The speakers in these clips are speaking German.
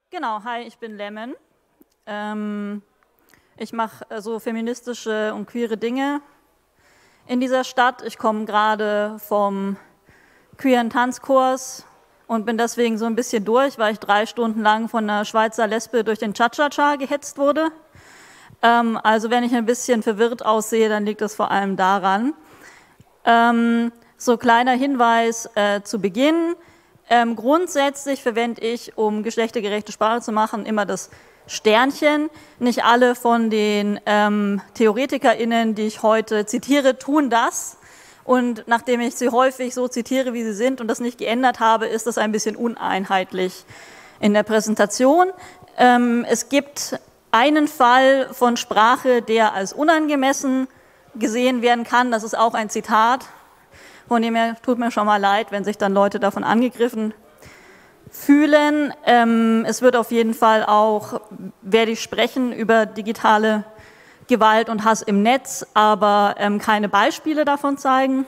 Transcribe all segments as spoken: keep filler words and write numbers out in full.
Genau, hi, ich bin Lemon. Ähm, ich mache so also feministische und queere Dinge in dieser Stadt. Ich komme gerade vom queeren Tanzkurs und bin deswegen so ein bisschen durch, weil ich drei Stunden lang von einer Schweizer Lesbe durch den Cha-Cha-Cha gehetzt wurde. Ähm, also wenn ich ein bisschen verwirrt aussehe, dann liegt das vor allem daran. Ähm, so kleiner Hinweis äh, zu Beginn. Ähm, grundsätzlich verwende ich, um geschlechtergerechte Sprache zu machen, immer das Sternchen. Nicht alle von den ähm, TheoretikerInnen, die ich heute zitiere, tun das. Und nachdem ich sie häufig so zitiere, wie sie sind und das nicht geändert habe, ist das ein bisschen uneinheitlich in der Präsentation. Ähm, es gibt einen Fall von Sprache, der als unangemessen gesehen werden kann. Das ist auch ein Zitat. Von dem her tut mir schon mal leid, wenn sich dann Leute davon angegriffen fühlen. Ähm, es wird auf jeden Fall auch, werde ich sprechen über digitale Gewalt und Hass im Netz, aber ähm, keine Beispiele davon zeigen.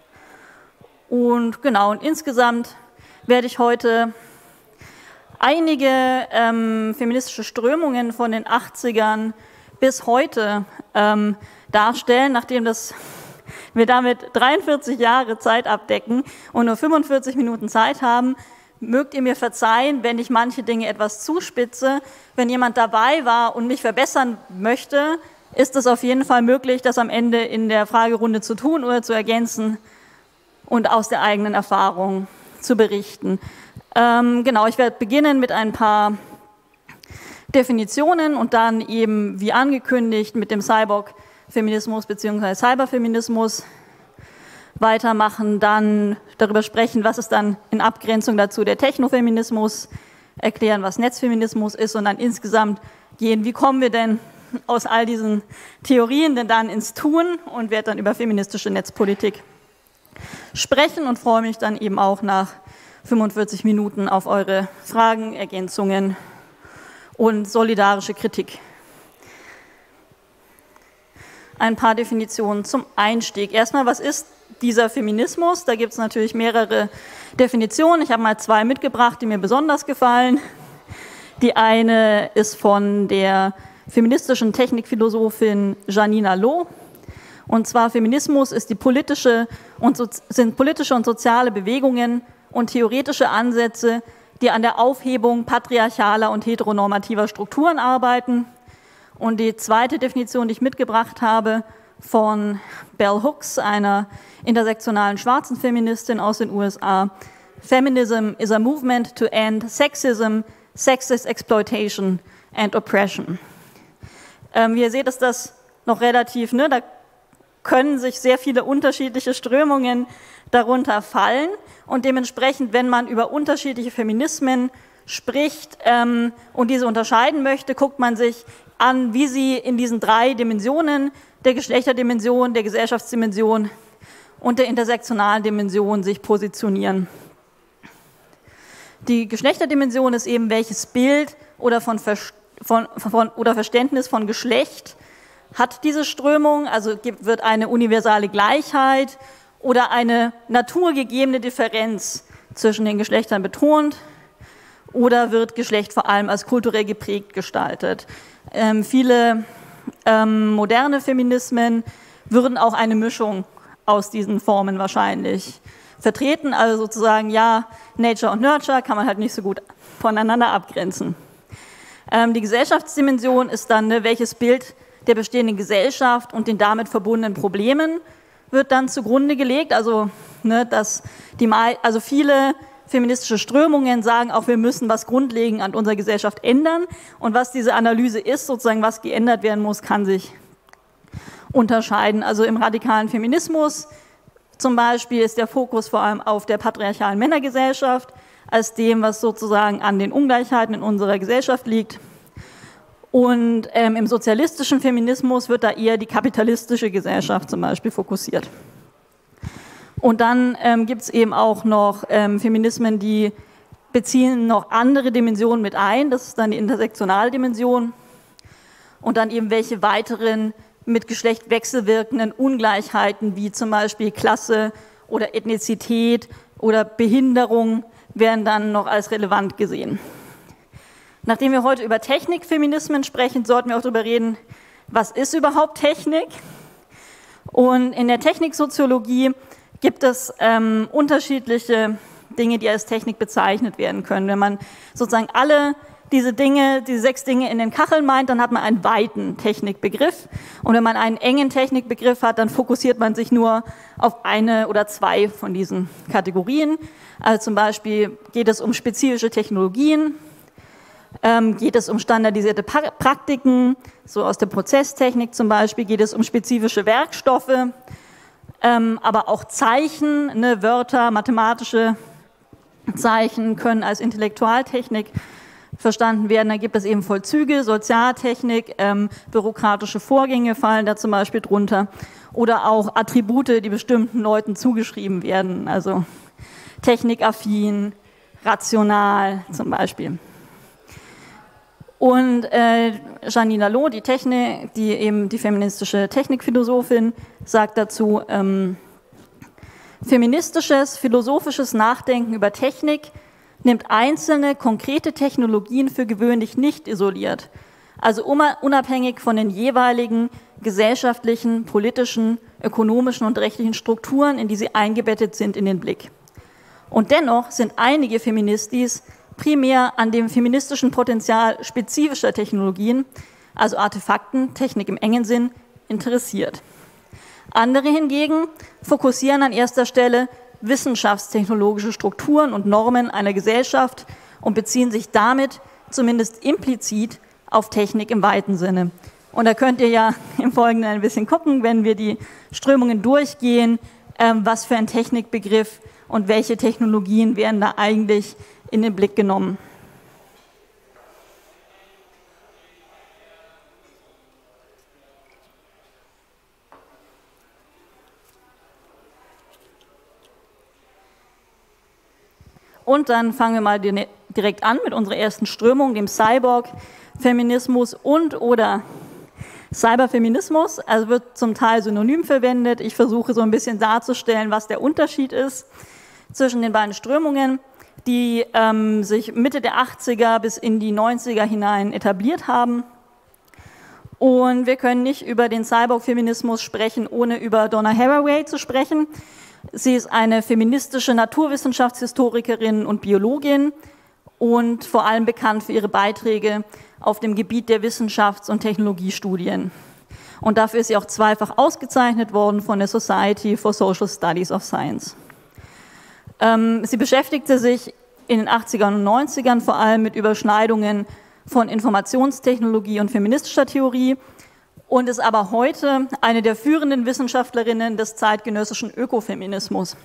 Und genau, und insgesamt werde ich heute einige ähm, feministische Strömungen von den achtzigern bis heute ähm, darstellen, nachdem das wir damit dreiundvierzig Jahre Zeit abdecken und nur fünfundvierzig Minuten Zeit haben, mögt ihr mir verzeihen, wenn ich manche Dinge etwas zuspitze. Wenn jemand dabei war und mich verbessern möchte, ist es auf jeden Fall möglich, das am Ende in der Fragerunde zu tun oder zu ergänzen und aus der eigenen Erfahrung zu berichten. Ähm, genau, ich werde beginnen mit ein paar Definitionen und dann eben, wie angekündigt, mit dem Cyborg-Feminismus bzw. Cyberfeminismus weitermachen, dann darüber sprechen, was ist dann in Abgrenzung dazu der Technofeminismus, erklären, was Netzfeminismus ist und dann insgesamt gehen, wie kommen wir denn aus all diesen Theorien denn dann ins Tun und werde dann über feministische Netzpolitik sprechen und freue mich dann eben auch nach fünfundvierzig Minuten auf eure Fragen, Ergänzungen und solidarische Kritik. Ein paar Definitionen zum Einstieg. Erstmal, was ist dieser Feminismus? Da gibt es natürlich mehrere Definitionen. Ich habe mal zwei mitgebracht, die mir besonders gefallen. Die eine ist von der feministischen Technikphilosophin Janina Loh. Und zwar Feminismus ist die politische und so, sind politische und soziale Bewegungen und theoretische Ansätze, die an der Aufhebung patriarchaler und heteronormativer Strukturen arbeiten. Und die zweite Definition, die ich mitgebracht habe, von Bell Hooks, einer intersektionalen schwarzen Feministin aus den U S A. Feminism is a movement to end sexism, sexist exploitation and oppression. Ähm, wie ihr seht, ist das noch relativ, ne, da können sich sehr viele unterschiedliche Strömungen darunter fallen. Und dementsprechend, wenn man über unterschiedliche Feminismen spricht ähm, und diese unterscheiden möchte, guckt man sich an, wie sie in diesen drei Dimensionen, der Geschlechterdimension, der Gesellschaftsdimension und der intersektionalen Dimension sich positionieren. Die Geschlechterdimension ist eben, welches Bild oder, von, von, von, oder Verständnis von Geschlecht hat diese Strömung, also gibt, wird eine universale Gleichheit oder eine naturgegebene Differenz zwischen den Geschlechtern betont oder wird Geschlecht vor allem als kulturell geprägt gestaltet. Ähm, viele ähm, moderne Feminismen würden auch eine Mischung aus diesen Formen wahrscheinlich vertreten, also sozusagen, ja, Nature und Nurture kann man halt nicht so gut voneinander abgrenzen. Ähm, die Gesellschaftsdimension ist dann, ne, welches Bild der bestehenden Gesellschaft und den damit verbundenen Problemen wird dann zugrunde gelegt, also, ne, dass die, also viele feministische Strömungen sagen auch, wir müssen was grundlegend an unserer Gesellschaft ändern. Und was diese Analyse ist, sozusagen was geändert werden muss, kann sich unterscheiden. Also im radikalen Feminismus zum Beispiel ist der Fokus vor allem auf der patriarchalen Männergesellschaft als dem, was sozusagen an den Ungleichheiten in unserer Gesellschaft liegt. Und ähm, im sozialistischen Feminismus wird da eher die kapitalistische Gesellschaft zum Beispiel fokussiert. Und dann ähm, gibt es eben auch noch ähm, Feminismen, die beziehen noch andere Dimensionen mit ein. Das ist dann die intersektionale Dimension. Und dann eben welche weiteren mit Geschlecht wechselwirkenden Ungleichheiten, wie zum Beispiel Klasse oder Ethnizität oder Behinderung, werden dann noch als relevant gesehen. Nachdem wir heute über Technikfeminismen sprechen, sollten wir auch darüber reden, was ist überhaupt Technik? Und in der Techniksoziologie gibt es ähm, unterschiedliche Dinge, die als Technik bezeichnet werden können. Wenn man sozusagen alle diese Dinge, diese sechs Dinge in den Kacheln meint, dann hat man einen weiten Technikbegriff. Und wenn man einen engen Technikbegriff hat, dann fokussiert man sich nur auf eine oder zwei von diesen Kategorien. Also zum Beispiel geht es um spezifische Technologien, ähm, geht es um standardisierte pa- Praktiken, so aus der Prozesstechnik zum Beispiel, geht es um spezifische Werkstoffe, ähm, aber auch Zeichen, ne, Wörter, mathematische Zeichen können als Intellektualtechnik verstanden werden. Da gibt es eben Vollzüge, Sozialtechnik, ähm, bürokratische Vorgänge fallen da zum Beispiel drunter oder auch Attribute, die bestimmten Leuten zugeschrieben werden, also technikaffin, rational zum Beispiel. Und äh, Janina Loh, die, Technik, die eben die feministische Technikphilosophin, sagt dazu, ähm, feministisches, philosophisches Nachdenken über Technik nimmt einzelne, konkrete Technologien für gewöhnlich nicht isoliert, also unabhängig von den jeweiligen gesellschaftlichen, politischen, ökonomischen und rechtlichen Strukturen, in die sie eingebettet sind, in den Blick. Und dennoch sind einige Feministis primär an dem feministischen Potenzial spezifischer Technologien, also Artefakten, Technik im engen Sinn, interessiert. Andere hingegen fokussieren an erster Stelle wissenschaftstechnologische Strukturen und Normen einer Gesellschaft und beziehen sich damit zumindest implizit auf Technik im weiten Sinne. Und da könnt ihr ja im Folgenden ein bisschen gucken, wenn wir die Strömungen durchgehen, ähm, was für ein Technikbegriff und welche Technologien werden da eigentlich in den Blick genommen. Und dann fangen wir mal direkt an mit unserer ersten Strömung, dem Cyborg-Feminismus und oder Cyberfeminismus. Also wird zum Teil synonym verwendet. Ich versuche so ein bisschen darzustellen, was der Unterschied ist zwischen den beiden Strömungen, die ähm, sich Mitte der achtziger bis in die neunziger hinein etabliert haben. Und wir können nicht über den Cyborg-Feminismus sprechen, ohne über Donna Haraway zu sprechen. Sie ist eine feministische Naturwissenschaftshistorikerin und Biologin und vor allem bekannt für ihre Beiträge auf dem Gebiet der Wissenschafts- und Technologiestudien. Und dafür ist sie auch zweifach ausgezeichnet worden von der Society for Social Studies of Science. Ähm, sie beschäftigte sich in den achtzigern und neunzigern vor allem mit Überschneidungen von Informationstechnologie und feministischer Theorie und ist aber heute eine der führenden Wissenschaftlerinnen des zeitgenössischen Ökofeminismus.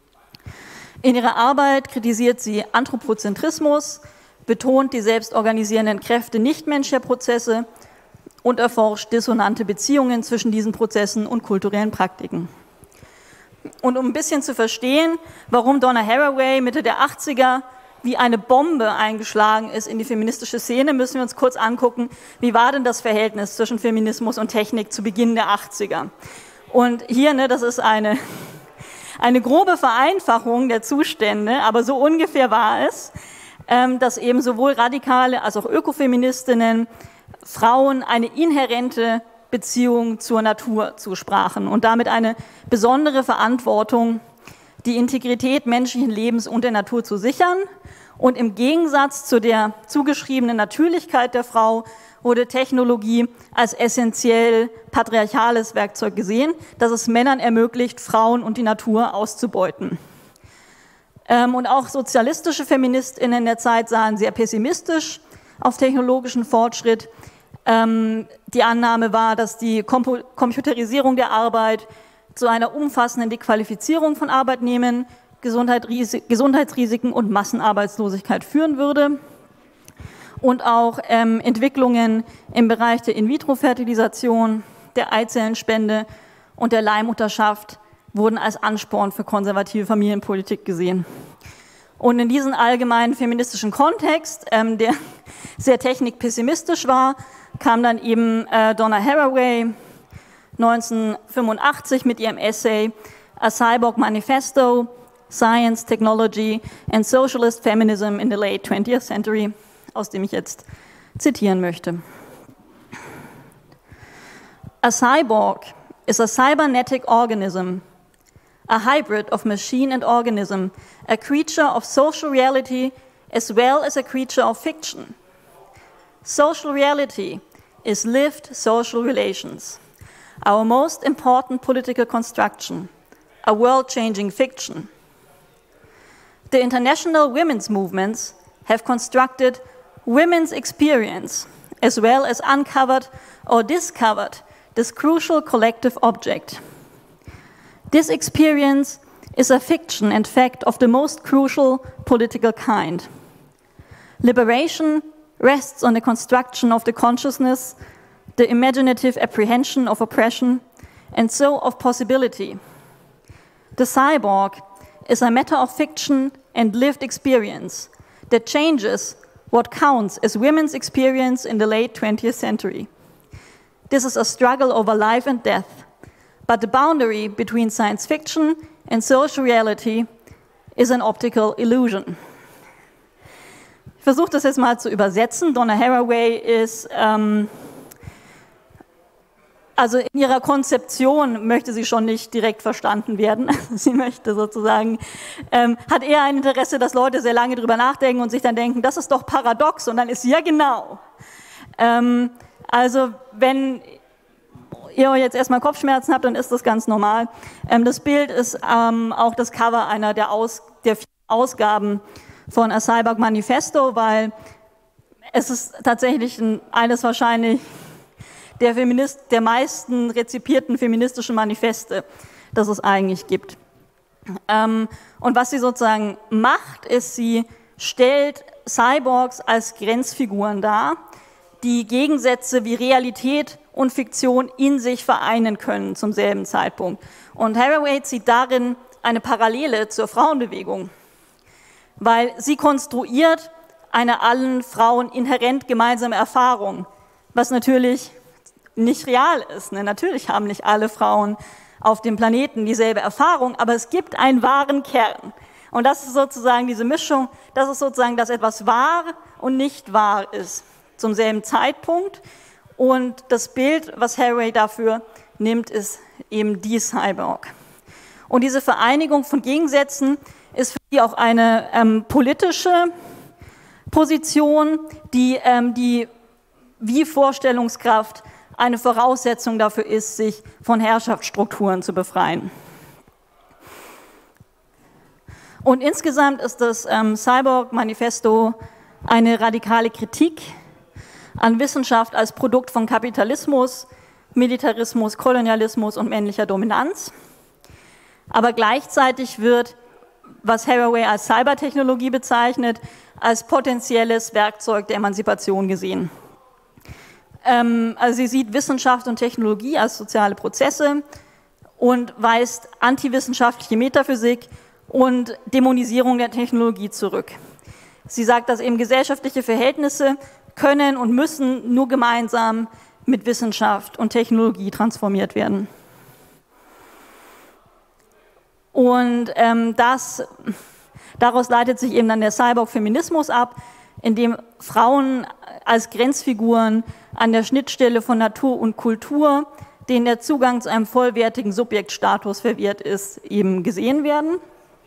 In ihrer Arbeit kritisiert sie Anthropozentrismus, betont die selbstorganisierenden Kräfte nichtmenschlicher Prozesse und erforscht dissonante Beziehungen zwischen diesen Prozessen und kulturellen Praktiken. Und um ein bisschen zu verstehen, warum Donna Haraway Mitte der achtziger wie eine Bombe eingeschlagen ist in die feministische Szene, müssen wir uns kurz angucken, wie war denn das Verhältnis zwischen Feminismus und Technik zu Beginn der achtziger. Und hier, ne, das ist eine, eine grobe Vereinfachung der Zustände, aber so ungefähr war es, ähm, dass eben sowohl radikale als auch Ökofeministinnen Frauen eine inhärente Beziehung zur Natur zusprachen und damit eine besondere Verantwortung, die Integrität menschlichen Lebens und der Natur zu sichern. Und im Gegensatz zu der zugeschriebenen Natürlichkeit der Frau wurde Technologie als essentiell patriarchales Werkzeug gesehen, das es Männern ermöglicht, Frauen und die Natur auszubeuten. Und auch sozialistische FeministInnen der Zeit sahen sehr pessimistisch auf technologischen Fortschritt. Die Annahme war, dass die Computerisierung der Arbeit zu einer umfassenden Dequalifizierung von Arbeitnehmern, Gesundheitsrisiken und Massenarbeitslosigkeit führen würde. Und auch ähm, Entwicklungen im Bereich der In-vitro-Fertilisation, der Eizellenspende und der Leihmutterschaft wurden als Ansporn für konservative Familienpolitik gesehen. Und in diesem allgemeinen feministischen Kontext, ähm, der sehr technikpessimistisch war, kam dann eben äh, Donna Haraway neunzehnhundertfünfundachtzig mit ihrem Essay A Cyborg Manifesto, Science, Technology and Socialist Feminism in the Late twentieth Century aus dem ich jetzt zitieren möchte. A cyborg is a cybernetic organism, a hybrid of machine and organism, a creature of social reality as well as a creature of fiction. Social reality is lived social relations, our most important political construction, a world-changing fiction. The international women's movements have constructed women's experience as well as uncovered or discovered this crucial collective object. This experience is a fiction and fact of the most crucial political kind. Liberation rests on the construction of the consciousness, the imaginative apprehension of oppression, and so of possibility. The cyborg is a matter of fiction and lived experience that changes what counts as women's experience in the late twentieth century. This is a struggle over life and death, but the boundary between science fiction and social reality is an optical illusion. Ich versuche das jetzt mal zu übersetzen. Donna Haraway ist, ähm, also in ihrer Konzeption möchte sie schon nicht direkt verstanden werden. Sie möchte sozusagen, ähm, hat eher ein Interesse, dass Leute sehr lange drüber nachdenken und sich dann denken, das ist doch paradox, und dann ist ja genau. Ähm, also wenn ihr jetzt erstmal Kopfschmerzen habt, dann ist das ganz normal. Ähm, das Bild ist ähm, auch das Cover einer der, Aus, der vier Ausgaben von A Cyborg Manifesto, weil es ist tatsächlich ein, eines wahrscheinlich der, Feminist, der meisten rezipierten feministischen Manifeste, das es eigentlich gibt. Ähm, und was sie sozusagen macht, ist, sie stellt Cyborgs als Grenzfiguren dar, die Gegensätze wie Realität und Fiktion in sich vereinen können zum selben Zeitpunkt. Und Haraway zieht darin eine Parallele zur Frauenbewegung, weil sie konstruiert eine allen Frauen inhärent gemeinsame Erfahrung, was natürlich nicht real ist. Ne? Natürlich haben nicht alle Frauen auf dem Planeten dieselbe Erfahrung, aber es gibt einen wahren Kern. Und das ist sozusagen diese Mischung, das ist sozusagen, dass etwas wahr und nicht wahr ist zum selben Zeitpunkt. Und das Bild, was Haraway dafür nimmt, ist eben die Cyborg. Und diese Vereinigung von Gegensätzen ist für sie auch eine ähm, politische Position, die, ähm, die wie Vorstellungskraft eine Voraussetzung dafür ist, sich von Herrschaftsstrukturen zu befreien. Und insgesamt ist das ähm, Cyborg-Manifesto eine radikale Kritik an Wissenschaft als Produkt von Kapitalismus, Militarismus, Kolonialismus und männlicher Dominanz. Aber gleichzeitig wird, was Haraway als Cybertechnologie bezeichnet, als potenzielles Werkzeug der Emanzipation gesehen. Ähm, also sie sieht Wissenschaft und Technologie als soziale Prozesse und weist antiwissenschaftliche Metaphysik und Dämonisierung der Technologie zurück. Sie sagt, dass eben gesellschaftliche Verhältnisse können und müssen nur gemeinsam mit Wissenschaft und Technologie transformiert werden. Und ähm, das, daraus leitet sich eben dann der Cyborg-Feminismus ab, in dem Frauen als Grenzfiguren an der Schnittstelle von Natur und Kultur, denen der Zugang zu einem vollwertigen Subjektstatus verwehrt ist, eben gesehen werden.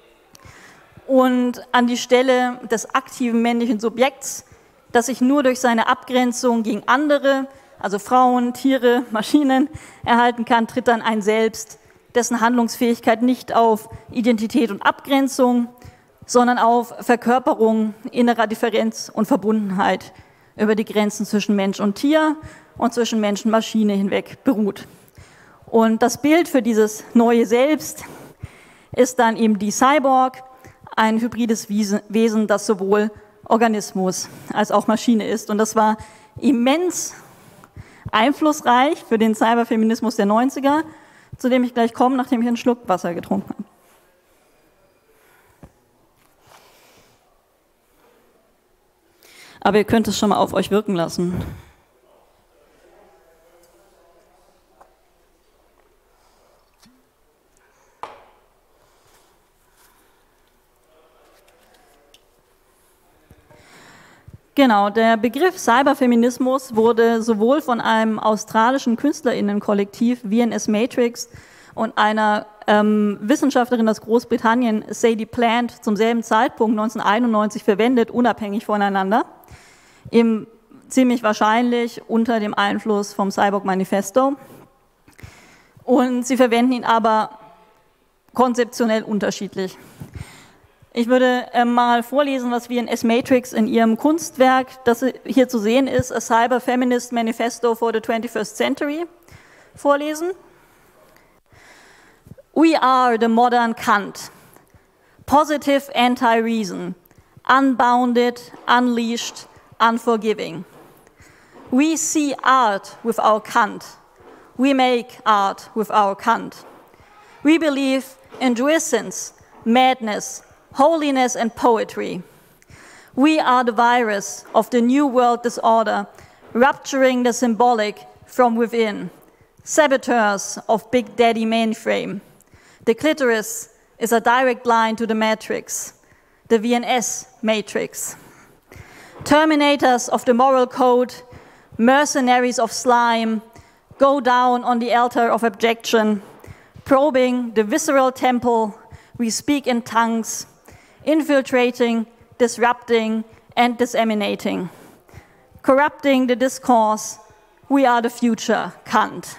Und an die Stelle des aktiven männlichen Subjekts, das sich nur durch seine Abgrenzung gegen andere, also Frauen, Tiere, Maschinen, erhalten kann, tritt dann ein Selbst, dessen Handlungsfähigkeit nicht auf Identität und Abgrenzung, sondern auf Verkörperung innerer Differenz und Verbundenheit über die Grenzen zwischen Mensch und Tier und zwischen Mensch und Maschine hinweg beruht. Und das Bild für dieses neue Selbst ist dann eben die Cyborg, ein hybrides Wesen, das sowohl Organismus als auch Maschine ist. Und das war immens einflussreich für den Cyberfeminismus der neunziger, zu dem ich gleich komme, nachdem ich einen Schluck Wasser getrunken habe. Aber ihr könnt es schon mal auf euch wirken lassen. Genau, der Begriff Cyberfeminismus wurde sowohl von einem australischen KünstlerInnenkollektiv, V N S Matrix, und einer ähm, Wissenschaftlerin aus Großbritannien, Sadie Plant, zum selben Zeitpunkt neunzehnhunderteinundneunzig verwendet, unabhängig voneinander, eben ziemlich wahrscheinlich unter dem Einfluss vom Cyborg Manifesto. Und sie verwenden ihn aber konzeptionell unterschiedlich. Ich würde äh, mal vorlesen, was V N S Matrix in ihrem Kunstwerk, das hier zu sehen ist, A Cyber Feminist Manifesto for the twenty-first Century, vorlesen. We are the modern Kant, positive anti-reason, unbounded, unleashed, unforgiving. We see art with our Kant. We make art with our Kant. We believe in jouissance, madness, holiness and poetry. We are the virus of the New World disorder, rupturing the symbolic from within, saboteurs of Big Daddy mainframe. The clitoris is a direct line to the matrix, the V N S matrix. Terminators of the moral code, mercenaries of slime, go down on the altar of abjection, probing the visceral temple, we speak in tongues, infiltrating, disrupting, and disseminating. Corrupting the discourse, we are the future, Kant.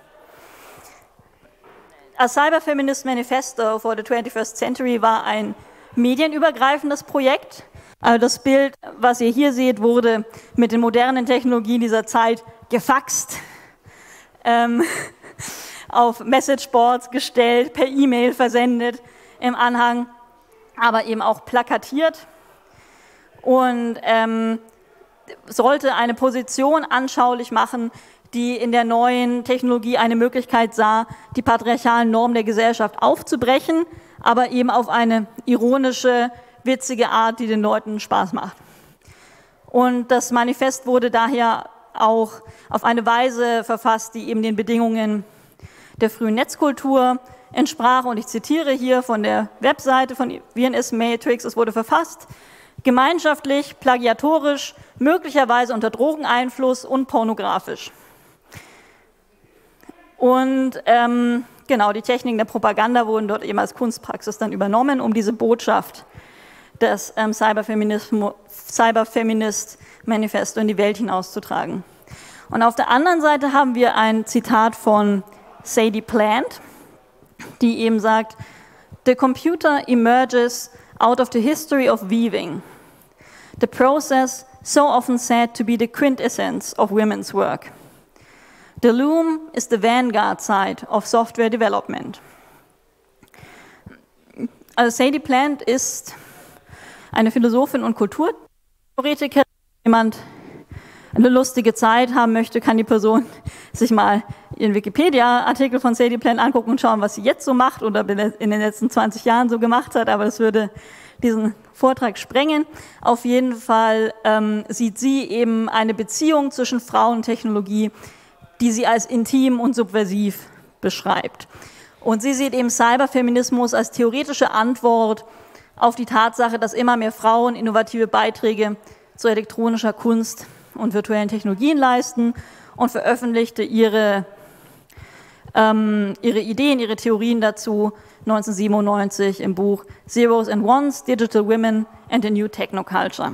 A Cyber Feminist Manifesto for the twenty-first Century war ein medienübergreifendes Projekt. Also das Bild, was ihr hier seht, wurde mit den modernen Technologien dieser Zeit gefaxt, ähm, auf Messageboards gestellt, per E-Mail versendet im Anhang, aber eben auch plakatiert und ähm, sollte eine Position anschaulich machen, die in der neuen Technologie eine Möglichkeit sah, die patriarchalen Normen der Gesellschaft aufzubrechen, aber eben auf eine ironische, witzige Art, die den Leuten Spaß macht. Und das Manifest wurde daher auch auf eine Weise verfasst, die eben den Bedingungen der frühen Netzkultur entsprach. Und ich zitiere hier von der Webseite von V N S Matrix, es wurde verfasst: gemeinschaftlich, plagiatorisch, möglicherweise unter Drogeneinfluss und pornografisch. Und ähm, genau, die Techniken der Propaganda wurden dort eben als Kunstpraxis dann übernommen, um diese Botschaft des ähm, Cyberfeminist-Manifesto in die Welt hinauszutragen. Und auf der anderen Seite haben wir ein Zitat von Sadie Plant, die eben sagt: The computer emerges out of the history of weaving, the process so often said to be the quintessence of women's work. The loom is the vanguard side of software development. Also Sadie Plant ist eine Philosophin und Kulturtheoretikerin. Wenn jemand eine lustige Zeit haben möchte, kann die Person sich mal ihren Wikipedia-Artikel von Sadie Plant angucken und schauen, was sie jetzt so macht oder in den letzten zwanzig Jahren so gemacht hat, aber das würde diesen Vortrag sprengen. Auf jeden Fall ähm, sieht sie eben eine Beziehung zwischen Frau und Technologie, die sie als intim und subversiv beschreibt. Und sie sieht eben Cyberfeminismus als theoretische Antwort auf die Tatsache, dass immer mehr Frauen innovative Beiträge zu elektronischer Kunst und virtuellen Technologien leisten, und veröffentlichte ihre, ähm, ihre Ideen, ihre Theorien dazu neunzehnhundertsiebenundneunzig im Buch Zeros and Ones, Digital Women and the New Technoculture.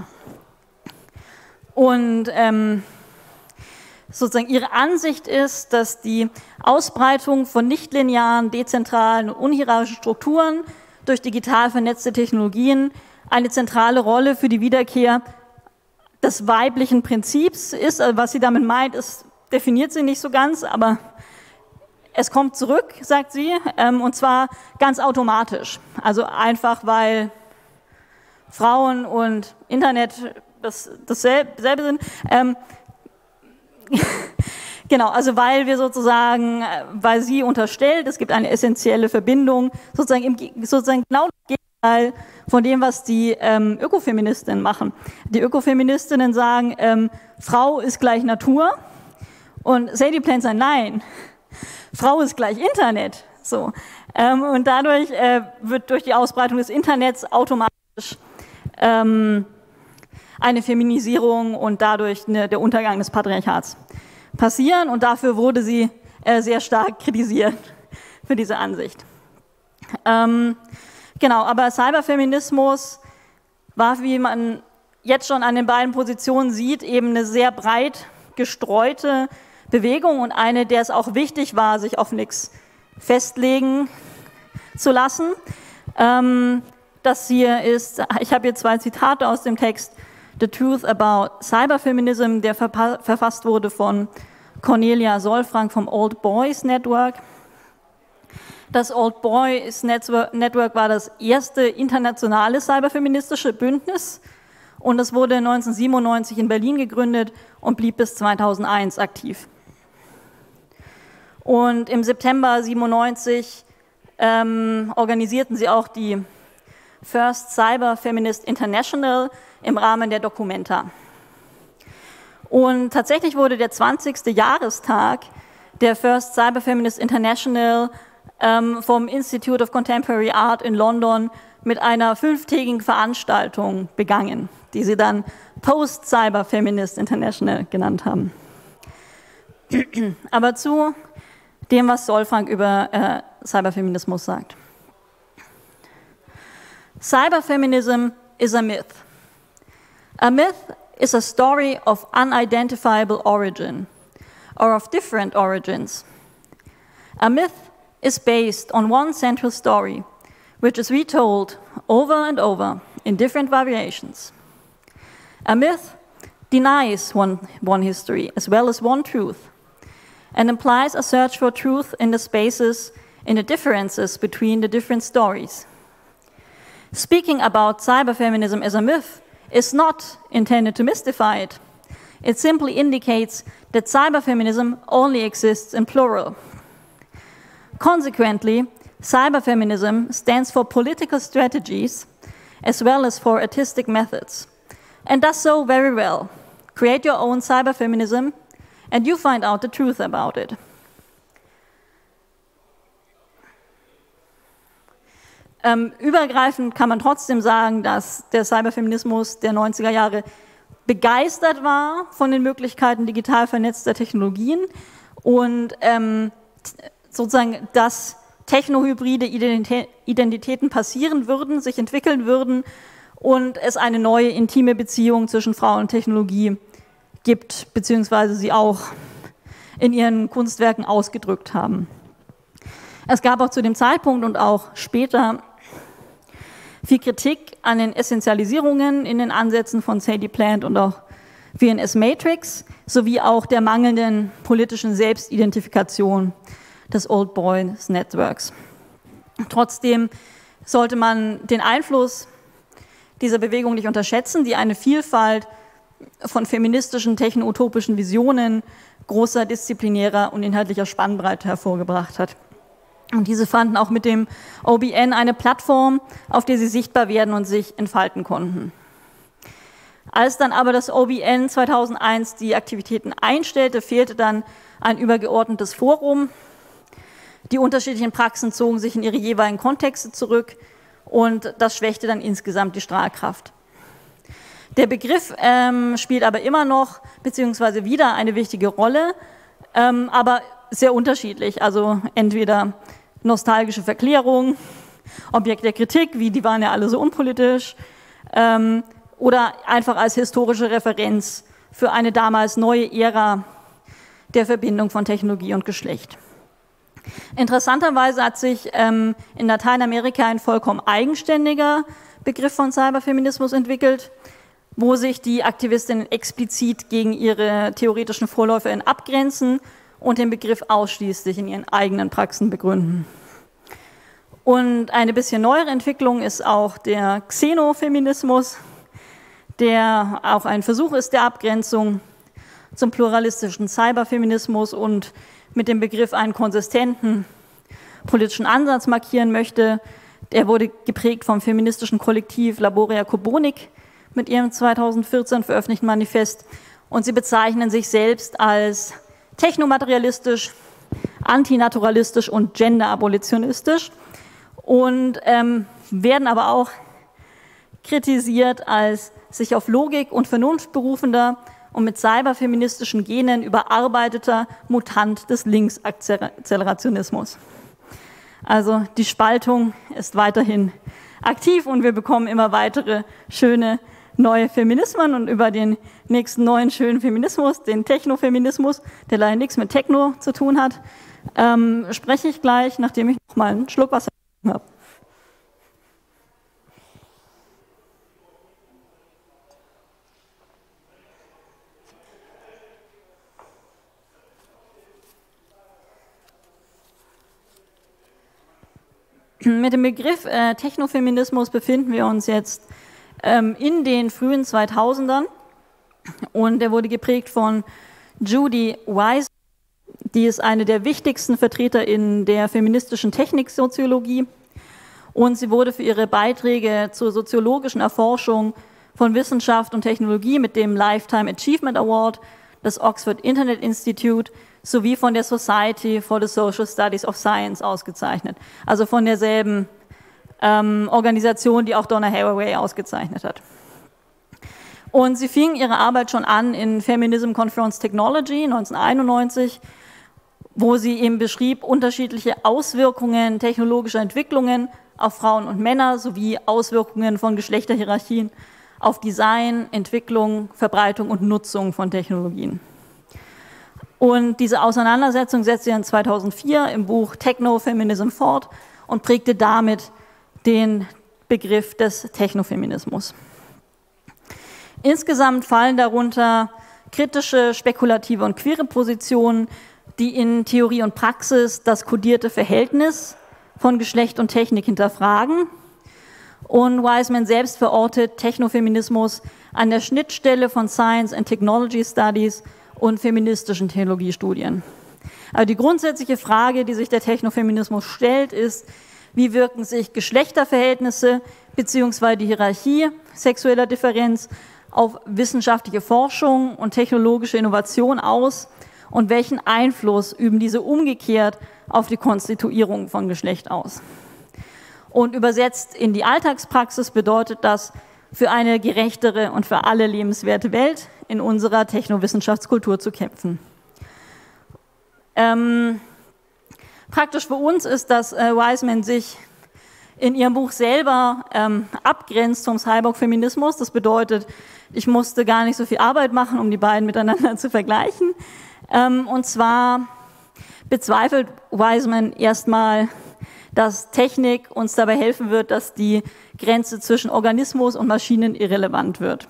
Und ähm, sozusagen ihre Ansicht ist, dass die Ausbreitung von nichtlinearen, dezentralen und unhierarchischen Strukturen durch digital vernetzte Technologien eine zentrale Rolle für die Wiederkehr des weiblichen Prinzips ist. Also was sie damit meint, ist, definiert sie nicht so ganz, aber es kommt zurück, sagt sie, und zwar ganz automatisch. Also einfach, weil Frauen und Internet das, dasselbe sind. Ähm, Genau, also weil wir sozusagen, weil sie unterstellt, es gibt eine essentielle Verbindung, sozusagen, im, sozusagen genau das Gegenteil von dem, was die ähm, Ökofeministinnen machen. Die Ökofeministinnen sagen, ähm, Frau ist gleich Natur, und Sadie Plant sagt, nein, Frau ist gleich Internet. So. Ähm, und dadurch äh, wird durch die Ausbreitung des Internets automatisch ähm, eine Feminisierung und dadurch eine, der Untergang des Patriarchats passieren. Und dafür wurde sie äh, sehr stark kritisiert für diese Ansicht. Ähm, genau, aber Cyberfeminismus war, wie man jetzt schon an den beiden Positionen sieht, eben eine sehr breit gestreute Bewegung und eine, der es auch wichtig war, sich auf nichts festlegen zu lassen. Ähm, das hier ist, ich habe hier zwei Zitate aus dem Text, The Truth About Cyberfeminism, der verfasst wurde von Cornelia Solfrank vom Old Boys Network. Das Old Boys Network war das erste internationale cyberfeministische Bündnis und es wurde neunzehnhundertsiebenundneunzig in Berlin gegründet und blieb bis zweitausendeins aktiv. Und im September siebenundneunzig ähm, organisierten sie auch die First Cyber Feminist International im Rahmen der Documenta. Und tatsächlich wurde der zwanzigste Jahrestag der First Cyber Feminist International ähm, vom Institute of Contemporary Art in London mit einer fünftägigen Veranstaltung begangen, die sie dann Post Cyber Feminist International genannt haben. Aber zu dem, was Solfrank über äh, Cyberfeminismus sagt. Cyberfeminism is a myth. A myth is a story of unidentifiable origin, or of different origins. A myth is based on one central story, which is retold over and over in different variations. A myth denies one, one history as well as one truth, and implies a search for truth in the spaces, in the differences between the different stories. Speaking about cyberfeminism as a myth is not intended to mystify it. It simply indicates that cyberfeminism only exists in plural. Consequently, cyberfeminism stands for political strategies as well as for artistic methods, and does so very well. Create your own cyberfeminism and you find out the truth about it. Ähm, übergreifend kann man trotzdem sagen, dass der Cyberfeminismus der neunziger Jahre begeistert war von den Möglichkeiten digital vernetzter Technologien und ähm, sozusagen, dass technohybride Identitäten passieren würden, sich entwickeln würden und es eine neue intime Beziehung zwischen Frau und Technologie gibt, beziehungsweise sie auch in ihren Kunstwerken ausgedrückt haben. Es gab auch zu dem Zeitpunkt und auch später viel Kritik an den Essentialisierungen in den Ansätzen von Sadie Plant und auch V N S Matrix, sowie auch der mangelnden politischen Selbstidentifikation des Old Boys Networks. Trotzdem sollte man den Einfluss dieser Bewegung nicht unterschätzen, die eine Vielfalt von feministischen, techno-utopischen Visionen großer disziplinärer und inhaltlicher Spannbreite hervorgebracht hat. Und diese fanden auch mit dem O B N eine Plattform, auf der sie sichtbar werden und sich entfalten konnten. Als dann aber das O B N zweitausendeins die Aktivitäten einstellte, fehlte dann ein übergeordnetes Forum. Die unterschiedlichen Praxen zogen sich in ihre jeweiligen Kontexte zurück und das schwächte dann insgesamt die Strahlkraft. Der Begriff ähm, spielt aber immer noch, beziehungsweise wieder eine wichtige Rolle, ähm, aber sehr unterschiedlich. Also entweder nostalgische Verklärung, Objekt der Kritik, wie die waren ja alle so unpolitisch, ähm, oder einfach als historische Referenz für eine damals neue Ära der Verbindung von Technologie und Geschlecht. Interessanterweise hat sich ähm, in Lateinamerika ein vollkommen eigenständiger Begriff von Cyberfeminismus entwickelt, wo sich die Aktivistinnen explizit gegen ihre theoretischen VorläuferInnen abgrenzen und den Begriff ausschließlich in ihren eigenen Praxen begründen. Und eine bisschen neuere Entwicklung ist auch der Xenofeminismus, der auch ein Versuch ist der Abgrenzung zum pluralistischen Cyberfeminismus und mit dem Begriff einen konsistenten politischen Ansatz markieren möchte. Der wurde geprägt vom feministischen Kollektiv Laboria Kobonik mit ihrem zweitausendvierzehn veröffentlichten Manifest und sie bezeichnen sich selbst als technomaterialistisch, antinaturalistisch und genderabolitionist und ähm, werden aber auch kritisiert als sich auf Logik und Vernunft berufender und mit cyberfeministischen Genen überarbeiteter Mutant des Linksakzelerationismus. Also die Spaltung ist weiterhin aktiv und wir bekommen immer weitere schöne neue Feminismen und über den nächsten neuen schönen Feminismus, den Technofeminismus, der leider nichts mit Techno zu tun hat, ähm, spreche ich gleich, nachdem ich noch mal einen Schluck Wasser getrunken habe. Mit dem Begriff äh, Technofeminismus befinden wir uns jetzt ähm, in den frühen zweitausendern und der wurde geprägt von Judy Wiseman, die ist eine der wichtigsten VertreterInnen der feministischen Techniksoziologie und sie wurde für ihre Beiträge zur soziologischen Erforschung von Wissenschaft und Technologie mit dem Lifetime Achievement Award des Oxford Internet Institute sowie von der Society for the Social Studies of Science ausgezeichnet. Also von derselben ähm, Organisation, die auch Donna Haraway ausgezeichnet hat. Und sie fing ihre Arbeit schon an in Feminism Confronts Technology neunzehnhunderteinundneunzig, wo sie eben beschrieb unterschiedliche Auswirkungen technologischer Entwicklungen auf Frauen und Männer sowie Auswirkungen von Geschlechterhierarchien auf Design, Entwicklung, Verbreitung und Nutzung von Technologien. Und diese Auseinandersetzung setzte sie dann zweitausendvier im Buch Techno-Feminism fort und prägte damit den Begriff des Technofeminismus. Insgesamt fallen darunter kritische, spekulative und queere Positionen, die in Theorie und Praxis das kodierte Verhältnis von Geschlecht und Technik hinterfragen. Und Wiseman selbst verortet Technofeminismus an der Schnittstelle von Science and Technology Studies und feministischen Theologiestudien. Aber die grundsätzliche Frage, die sich der Technofeminismus stellt, ist, wie wirken sich Geschlechterverhältnisse bzw. die Hierarchie sexueller Differenz auf wissenschaftliche Forschung und technologische Innovation aus und welchen Einfluss üben diese umgekehrt auf die Konstituierung von Geschlecht aus. Und übersetzt in die Alltagspraxis bedeutet das, für eine gerechtere und für alle lebenswerte Welt in unserer Technowissenschaftskultur zu kämpfen. Ähm, praktisch für uns ist, dass äh, Wiseman sich in ihrem Buch selber ähm, abgrenzt vom Cyborg-Feminismus. Das bedeutet, ich musste gar nicht so viel Arbeit machen, um die beiden miteinander zu vergleichen. Ähm, und zwar bezweifelt Wiseman erstmal, dass Technik uns dabei helfen wird, dass die Grenze zwischen Organismus und Maschinen irrelevant wird.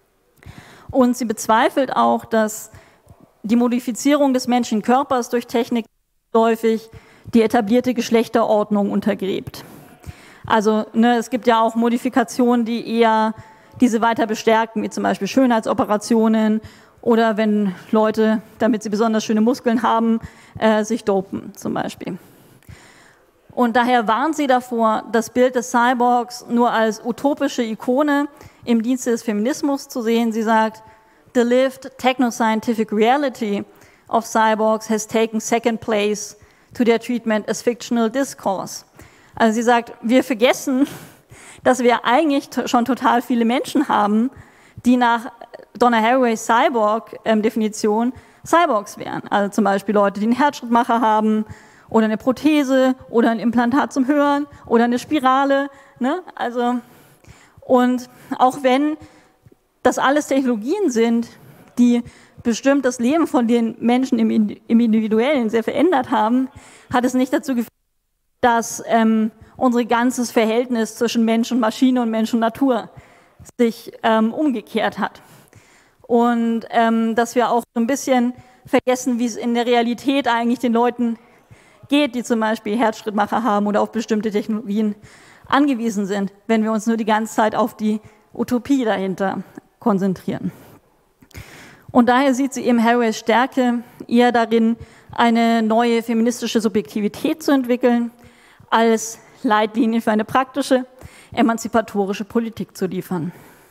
Und sie bezweifelt auch, dass die Modifizierung des menschlichen Körpers durch Technik häufig die etablierte Geschlechterordnung untergräbt. Also ne, es gibt ja auch Modifikationen, die eher diese weiter bestärken, wie zum Beispiel Schönheitsoperationen oder wenn Leute, damit sie besonders schöne Muskeln haben, äh, sich dopen zum Beispiel. Und daher warnt sie davor, das Bild des Cyborgs nur als utopische Ikone im Dienste des Feminismus zu sehen. Sie sagt, the lived technoscientific reality of cyborgs has taken second place to their treatment as fictional discourse. Also sie sagt, wir vergessen, dass wir eigentlich schon total viele Menschen haben, die nach Donna Haraways Cyborg-Definition Cyborgs wären. Also zum Beispiel Leute, die einen Herzschrittmacher haben, oder eine Prothese oder ein Implantat zum Hören oder eine Spirale. Ne? Also, und auch wenn das alles Technologien sind, die bestimmt das Leben von den Menschen im, im Individuellen sehr verändert haben, hat es nicht dazu geführt, dass ähm, unser ganzes Verhältnis zwischen Mensch und Maschine und Mensch und Natur sich ähm, umgekehrt hat. Und ähm, dass wir auch so ein bisschen vergessen, wie es in der Realität eigentlich den Leuten geht, die zum Beispiel Herzschrittmacher haben oder auf bestimmte Technologien angewiesen sind, wenn wir uns nur die ganze Zeit auf die Utopie dahinter konzentrieren. Und daher sieht sie eben Haraways Stärke eher darin, eine neue feministische Subjektivität zu entwickeln, als Leitlinien für eine praktische, emanzipatorische Politik zu liefern.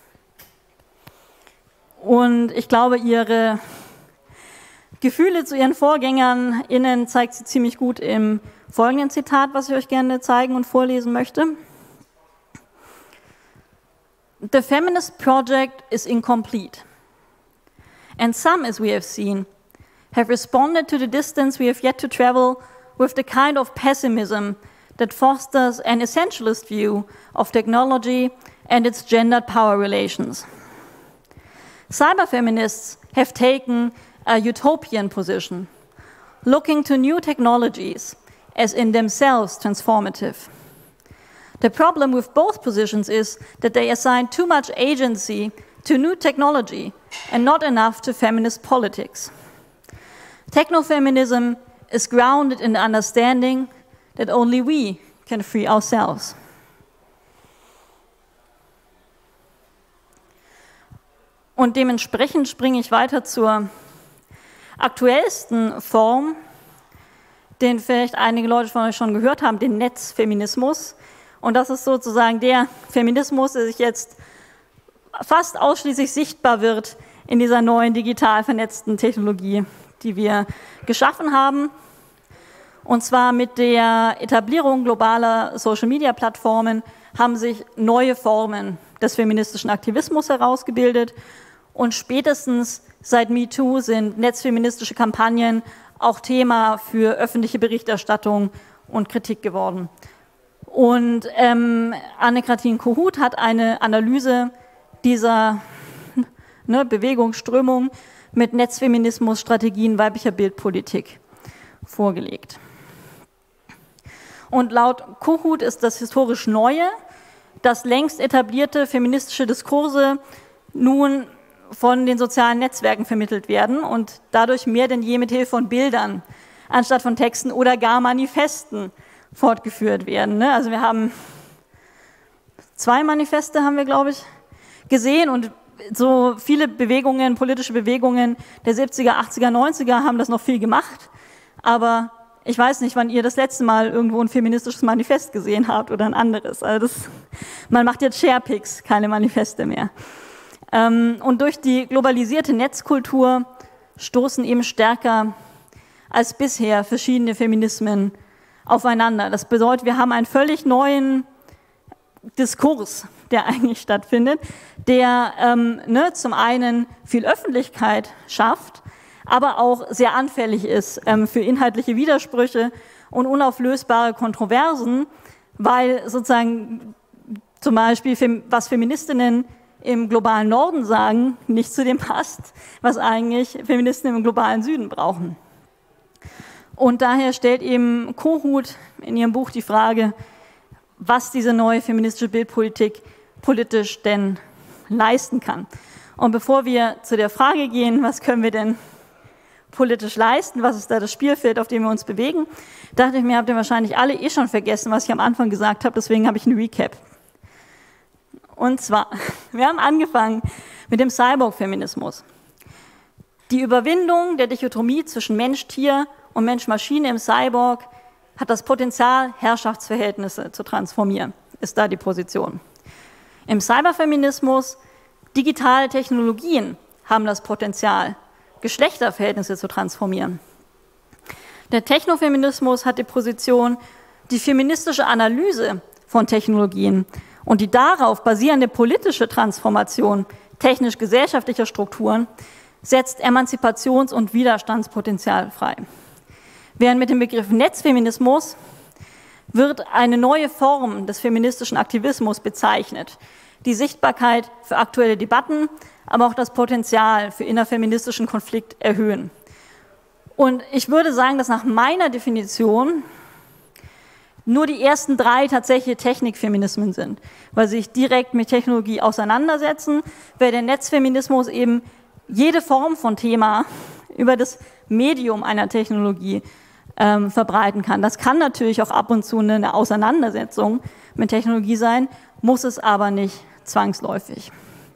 Und ich glaube, ihre Gefühle zu ihren VorgängerInnen zeigt sie ziemlich gut im folgenden Zitat, was ich euch gerne zeigen und vorlesen möchte. The feminist project is incomplete. And some, as we have seen, have responded to the distance we have yet to travel with the kind of pessimism that fosters an essentialist view of technology and its gendered power relations. Cyberfeminists have taken a utopian position, looking to new technologies as in themselves transformative. The problem with both positions is that they assign too much agency to new technology and not enough to feminist politics. Technofeminism is grounded in the understanding that only we can free ourselves. Und dementsprechend springe ich weiter zur aktuellsten Form, den vielleicht einige Leute von euch schon gehört haben, den Netzfeminismus. Und das ist sozusagen der Feminismus, der sich jetzt fast ausschließlich sichtbar wird in dieser neuen digital vernetzten Technologie, die wir geschaffen haben. Und zwar mit der Etablierung globaler Social-Media-Plattformen haben sich neue Formen des feministischen Aktivismus herausgebildet. Und spätestens seit MeToo sind netzfeministische Kampagnen auch Thema für öffentliche Berichterstattung und Kritik geworden. Und ähm, Anne-Kathrin Kohut hat eine Analyse dieser ne, Bewegungsströmung mit Netzfeminismus, Strategien weiblicher Bildpolitik vorgelegt. Und laut Kohut ist das historisch Neue, dass längst etablierte feministische Diskurse nun von den sozialen Netzwerken vermittelt werden und dadurch mehr denn je mit Hilfe von Bildern anstatt von Texten oder gar Manifesten fortgeführt werden. Ne? Also wir haben zwei Manifeste, haben wir, glaube ich, gesehen und so viele Bewegungen, politische Bewegungen der siebziger, achtziger, neunziger haben das noch viel gemacht, aber ich weiß nicht, wann ihr das letzte Mal irgendwo ein feministisches Manifest gesehen habt oder ein anderes. Also das, man macht jetzt Sharepics, keine Manifeste mehr. Und durch die globalisierte Netzkultur stoßen eben stärker als bisher verschiedene Feminismen aufeinander. Das bedeutet, wir haben einen völlig neuen Diskurs, der eigentlich stattfindet, der ähm, ne, zum einen viel Öffentlichkeit schafft, aber auch sehr anfällig ist ähm, für inhaltliche Widersprüche und unauflösbare Kontroversen, weil sozusagen zum Beispiel, was Feministinnen im globalen Norden sagen, nicht zu dem passt, was eigentlich Feministinnen im globalen Süden brauchen. Und daher stellt eben Kohut in ihrem Buch die Frage, was diese neue feministische Bildpolitik politisch denn leisten kann. Und bevor wir zu der Frage gehen, was können wir denn politisch leisten, was ist da das Spielfeld, auf dem wir uns bewegen, dachte ich mir, habt ihr wahrscheinlich alle eh schon vergessen, was ich am Anfang gesagt habe, deswegen habe ich einen Recap. Und zwar, wir haben angefangen mit dem Cyborg-Feminismus. Die Überwindung der Dichotomie zwischen Mensch-Tier und Mensch-Maschine im Cyborg hat das Potenzial, Herrschaftsverhältnisse zu transformieren, ist da die Position. Im Cyberfeminismus, digitale Technologien haben das Potenzial, Geschlechterverhältnisse zu transformieren. Der Technofeminismus hat die Position, die feministische Analyse von Technologien und die darauf basierende politische Transformation technisch-gesellschaftlicher Strukturen setzt Emanzipations- und Widerstandspotenzial frei. Während mit dem Begriff Netzfeminismus wird eine neue Form des feministischen Aktivismus bezeichnet, die Sichtbarkeit für aktuelle Debatten, aber auch das Potenzial für innerfeministischen Konflikt erhöhen. Und ich würde sagen, dass nach meiner Definition nur die ersten drei tatsächliche Technikfeminismen sind, weil sie sich direkt mit Technologie auseinandersetzen, weil der Netzfeminismus eben jede Form von Thema über das Medium einer Technologie ähm, verbreiten kann. Das kann natürlich auch ab und zu eine Auseinandersetzung mit Technologie sein, muss es aber nicht zwangsläufig.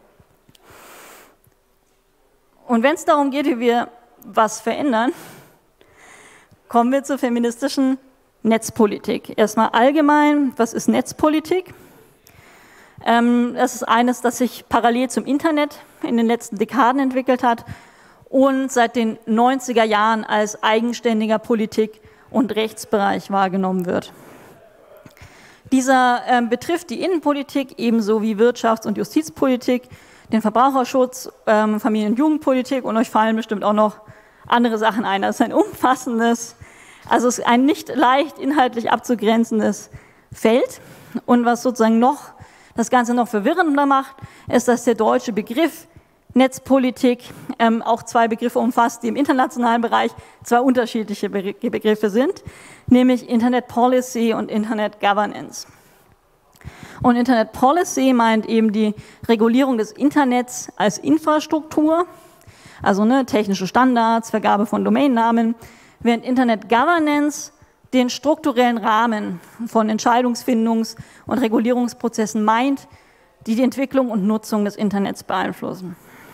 Und wenn es darum geht, wie wir was verändern, kommen wir zur feministischen Netzpolitik. Erstmal allgemein, was ist Netzpolitik? Ähm, das ist eines, das sich parallel zum Internet in den letzten Dekaden entwickelt hat und seit den neunziger Jahren als eigenständiger Politik- und Rechtsbereich wahrgenommen wird. Dieser äh, betrifft die Innenpolitik ebenso wie Wirtschafts- und Justizpolitik, den Verbraucherschutz, ähm, Familien- und Jugendpolitik und euch fallen bestimmt auch noch andere Sachen ein. Das ist ein umfassendes, also es ist ein nicht leicht inhaltlich abzugrenzendes Feld. Und was sozusagen noch das Ganze noch verwirrender macht, ist, dass der deutsche Begriff Netzpolitik ähm, auch zwei Begriffe umfasst, die im internationalen Bereich zwei unterschiedliche Begriffe sind, nämlich Internet Policy und Internet Governance. Und Internet Policy meint eben die Regulierung des Internets als Infrastruktur, also ne, technische Standards, Vergabe von Domainnamen, während Internet Governance den strukturellen Rahmen von Entscheidungsfindungs- und Regulierungsprozessen meint, die die Entwicklung und Nutzung des Internets beeinflussen.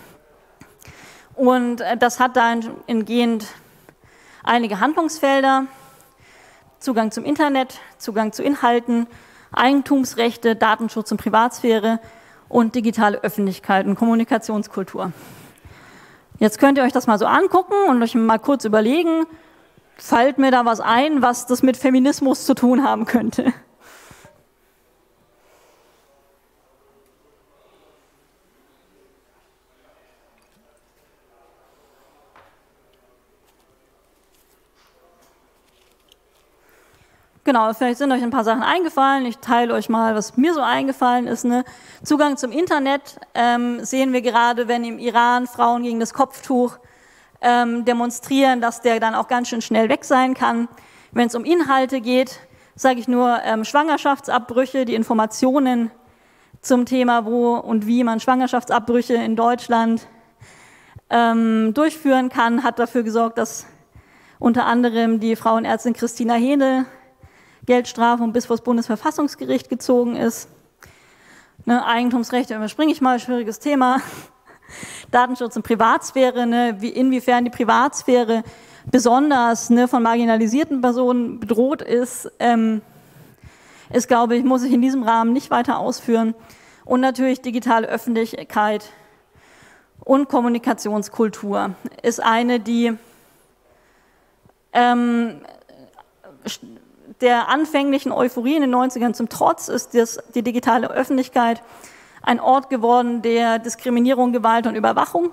Und das hat dahingehend einige Handlungsfelder: Zugang zum Internet, Zugang zu Inhalten, Eigentumsrechte, Datenschutz und Privatsphäre und digitale Öffentlichkeit und Kommunikationskultur. Jetzt könnt ihr euch das mal so angucken und euch mal kurz überlegen, fällt mir da was ein, was das mit Feminismus zu tun haben könnte? Genau, vielleicht sind euch ein paar Sachen eingefallen. Ich teile euch mal, was mir so eingefallen ist. Ne? Zugang zum Internet ähm, sehen wir gerade, wenn im Iran Frauen gegen das Kopftuch ähm, demonstrieren, dass der dann auch ganz schön schnell weg sein kann. Wenn es um Inhalte geht, sage ich nur ähm, Schwangerschaftsabbrüche, die Informationen zum Thema, wo und wie man Schwangerschaftsabbrüche in Deutschland ähm, durchführen kann, hat dafür gesorgt, dass unter anderem die Frauenärztin Christina Hähnel Geldstrafe und bis vor das Bundesverfassungsgericht gezogen ist. Ne, Eigentumsrechte überspringe ich mal, schwieriges Thema. Datenschutz und Privatsphäre, ne, wie, inwiefern die Privatsphäre besonders ne, von marginalisierten Personen bedroht ist, ähm, ist, glaube ich, muss ich in diesem Rahmen nicht weiter ausführen. Und natürlich digitale Öffentlichkeit und Kommunikationskultur ist eine, die ähm, der anfänglichen Euphorie in den neunzigern zum Trotz ist das, die digitale Öffentlichkeit ein Ort geworden der Diskriminierung, Gewalt und Überwachung.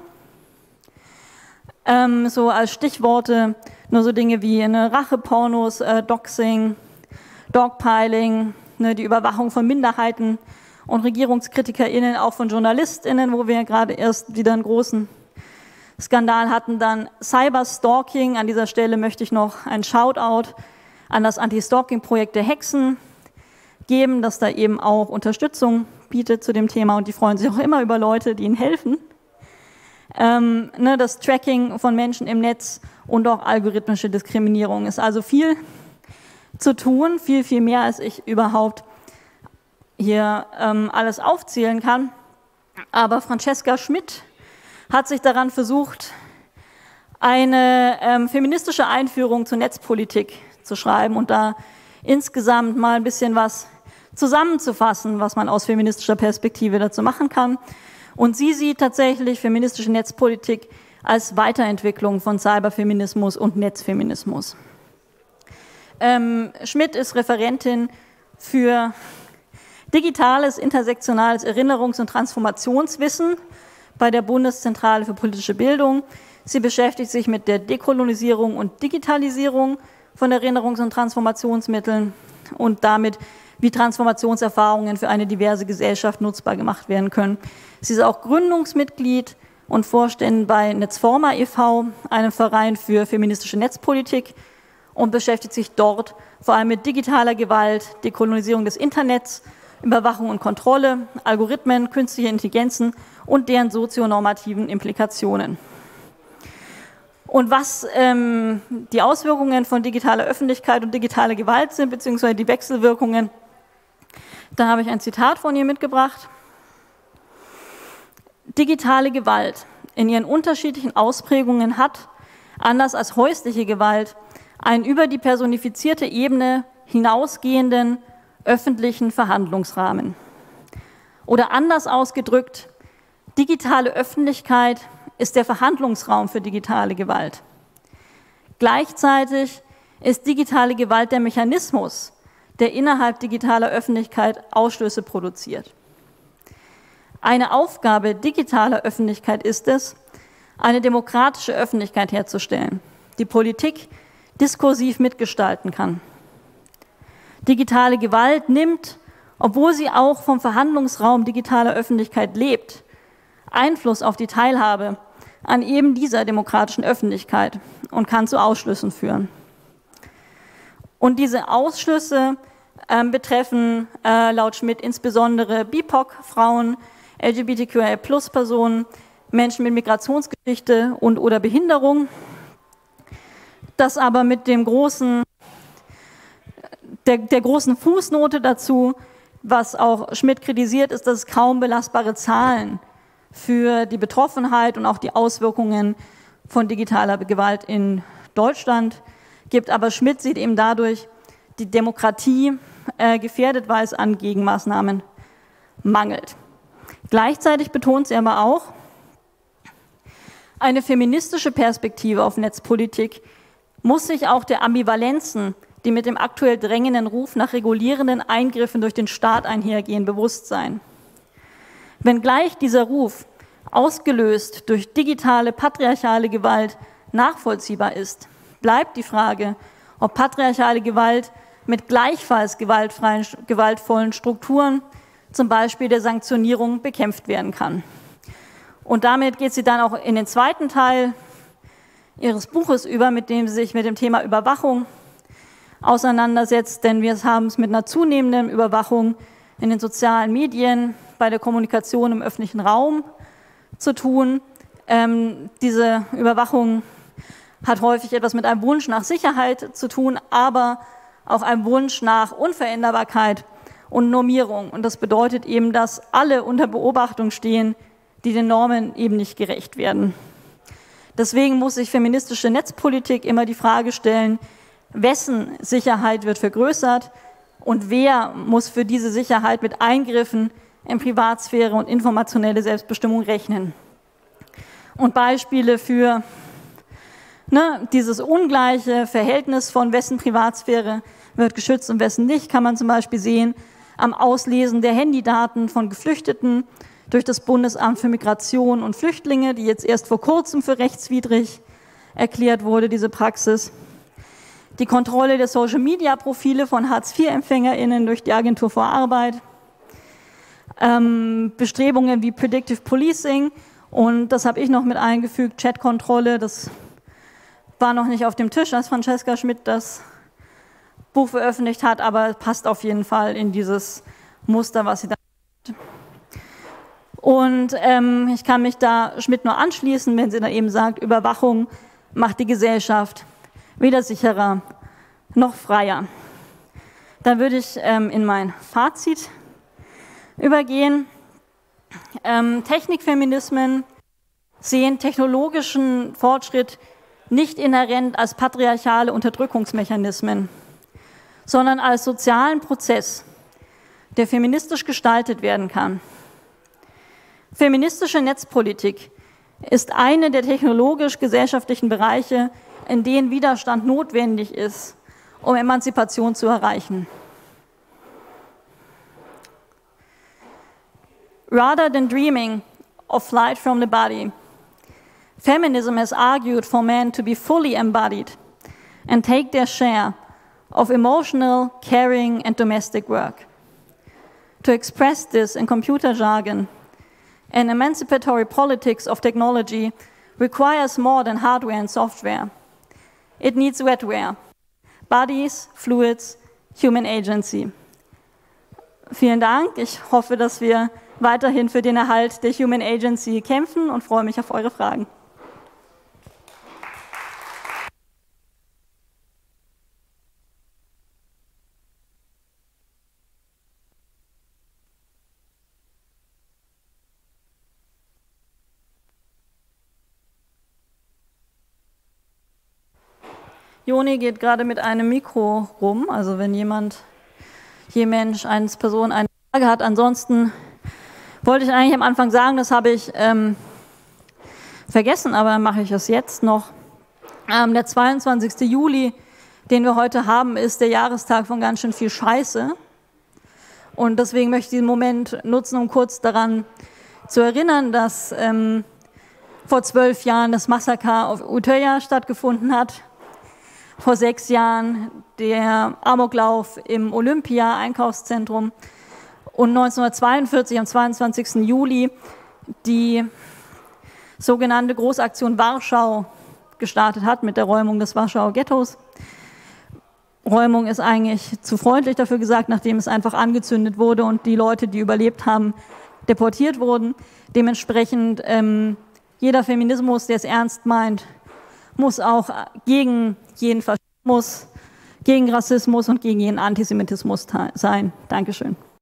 Ähm, so als Stichworte nur so Dinge wie ne, Rachepornos, äh, Doxing, Dogpiling, ne, die Überwachung von Minderheiten und RegierungskritikerInnen, auch von JournalistInnen, wo wir ja gerade erst wieder einen großen Skandal hatten. Dann Cyberstalking, an dieser Stelle möchte ich noch einen Shoutout an das Anti-Stalking-Projekt der Hexen geben, das da eben auch Unterstützung bietet zu dem Thema und die freuen sich auch immer über Leute, die ihnen helfen. Ähm, ne, das Tracking von Menschen im Netz und auch algorithmische Diskriminierung ist also viel zu tun, viel, viel mehr, als ich überhaupt hier ähm, alles aufzählen kann. Aber Francesca Schmidt hat sich daran versucht, eine ähm, feministische Einführung zur Netzpolitik zu schreiben und da insgesamt mal ein bisschen was zusammenzufassen, was man aus feministischer Perspektive dazu machen kann. Und sie sieht tatsächlich feministische Netzpolitik als Weiterentwicklung von Cyberfeminismus und Netzfeminismus. Ähm, Schmidt ist Referentin für digitales, intersektionales Erinnerungs- und Transformationswissen bei der Bundeszentrale für politische Bildung. Sie beschäftigt sich mit der Dekolonisierung und Digitalisierung von Erinnerungs- und Transformationsmitteln und damit, wie Transformationserfahrungen für eine diverse Gesellschaft nutzbar gemacht werden können. Sie ist auch Gründungsmitglied und Vorständin bei Netzforma e V, einem Verein für feministische Netzpolitik, und beschäftigt sich dort vor allem mit digitaler Gewalt, Dekolonisierung des Internets, Überwachung und Kontrolle, Algorithmen, künstliche Intelligenzen und deren sozionormativen Implikationen. Und was ähm, die Auswirkungen von digitaler Öffentlichkeit und digitaler Gewalt sind, beziehungsweise die Wechselwirkungen, da habe ich ein Zitat von ihr mitgebracht. Digitale Gewalt in ihren unterschiedlichen Ausprägungen hat, anders als häusliche Gewalt, einen über die personifizierte Ebene hinausgehenden öffentlichen Verhandlungsrahmen. Oder anders ausgedrückt, digitale Öffentlichkeit ist der Verhandlungsraum für digitale Gewalt. Gleichzeitig ist digitale Gewalt der Mechanismus, der innerhalb digitaler Öffentlichkeit Ausstöße produziert. Eine Aufgabe digitaler Öffentlichkeit ist es, eine demokratische Öffentlichkeit herzustellen, die Politik diskursiv mitgestalten kann. Digitale Gewalt nimmt, obwohl sie auch vom Verhandlungsraum digitaler Öffentlichkeit lebt, Einfluss auf die Teilhabe an eben dieser demokratischen Öffentlichkeit und kann zu Ausschlüssen führen. Und diese Ausschlüsse äh, betreffen äh, laut Schmidt insbesondere B I P O C-Frauen, L G B T Q I A Plus Personen, Menschen mit Migrationsgeschichte und oder Behinderung. Das aber mit dem großen, der, der großen Fußnote dazu, was auch Schmidt kritisiert, ist, dass es kaum belastbare Zahlen für die Betroffenheit und auch die Auswirkungen von digitaler Gewalt in Deutschland gibt. Aber Schmidt sieht eben dadurch die Demokratie äh, gefährdet, weil es an Gegenmaßnahmen mangelt. Gleichzeitig betont sie aber auch, eine feministische Perspektive auf Netzpolitik muss sich auch der Ambivalenzen, die mit dem aktuell drängenden Ruf nach regulierenden Eingriffen durch den Staat einhergehen, bewusst sein. Wenngleich dieser Ruf, ausgelöst durch digitale, patriarchale Gewalt, nachvollziehbar ist, bleibt die Frage, ob patriarchale Gewalt mit gleichfalls gewaltfreien, gewaltvollen Strukturen, zum Beispiel der Sanktionierung, bekämpft werden kann. Und damit geht sie dann auch in den zweiten Teil ihres Buches über, mit dem sie sich mit dem Thema Überwachung auseinandersetzt, denn wir haben es mit einer zunehmenden Überwachung in den sozialen Medien, bei der Kommunikation im öffentlichen Raum zu tun. Ähm, diese Überwachung hat häufig etwas mit einem Wunsch nach Sicherheit zu tun, aber auch einem Wunsch nach Unveränderbarkeit und Normierung. Und das bedeutet eben, dass alle unter Beobachtung stehen, die den Normen eben nicht gerecht werden. Deswegen muss sich feministische Netzpolitik immer die Frage stellen, wessen Sicherheit wird vergrößert und wer muss für diese Sicherheit mit Eingriffen in Privatsphäre und informationelle Selbstbestimmung rechnen. Und Beispiele für ne, dieses ungleiche Verhältnis von wessen Privatsphäre wird geschützt und wessen nicht, kann man zum Beispiel sehen am Auslesen der Handydaten von Geflüchteten durch das Bundesamt für Migration und Flüchtlinge, die jetzt erst vor kurzem für rechtswidrig erklärt wurde, diese Praxis. Die Kontrolle der Social-Media-Profile von Hartz vier EmpfängerInnen durch die Agentur für Arbeit. Ähm, Bestrebungen wie Predictive Policing und das habe ich noch mit eingefügt, Chatkontrolle, das war noch nicht auf dem Tisch, als Francesca Schmidt das Buch veröffentlicht hat, aber passt auf jeden Fall in dieses Muster, was sie da hat. Und ähm, ich kann mich da Schmidt nur anschließen, wenn sie da eben sagt, Überwachung macht die Gesellschaft weder sicherer noch freier. Dann würde ich ähm, in mein Fazit übergehen. Ähm, Technikfeminismen sehen technologischen Fortschritt nicht inhärent als patriarchale Unterdrückungsmechanismen, sondern als sozialen Prozess, der feministisch gestaltet werden kann. Feministische Netzpolitik ist eine der technologisch-gesellschaftlichen Bereiche, in denen Widerstand notwendig ist, um Emanzipation zu erreichen. Rather than dreaming of flight from the body, feminism has argued for men to be fully embodied and take their share of emotional, caring and domestic work. To express this in computer jargon, an emancipatory politics of technology requires more than hardware and software. It needs wetware, bodies, fluids, human agency. Vielen Dank. Ich hoffe, dass wir weiterhin für den Erhalt der Human Agency kämpfen und freue mich auf eure Fragen. Joni geht gerade mit einem Mikro rum, also wenn jemand, je Mensch, eine Person eine Frage hat. Ansonsten wollte ich eigentlich am Anfang sagen, das habe ich ähm, vergessen, aber mache ich es jetzt noch. Ähm, der zweiundzwanzigste Juli den wir heute haben, ist der Jahrestag von ganz schön viel Scheiße. Und deswegen möchte ich diesen Moment nutzen, um kurz daran zu erinnern, dass ähm, vor zwölf Jahren das Massaker auf Utøya stattgefunden hat. Vor sechs Jahren der Amoklauf im Olympia-Einkaufszentrum und neunzehnhundertzweiundvierzig, am zweiundzwanzigsten Juli, die sogenannte Großaktion Warschau gestartet hat mit der Räumung des Warschauer Ghettos. Räumung ist eigentlich zu freundlich dafür gesagt, nachdem es einfach angezündet wurde und die Leute, die überlebt haben, deportiert wurden. Dementsprechend ähm, jeder Feminismus, der es ernst meint, muss auch gegen jeden Faschismus, gegen Rassismus und gegen jeden Antisemitismus sein. Dankeschön.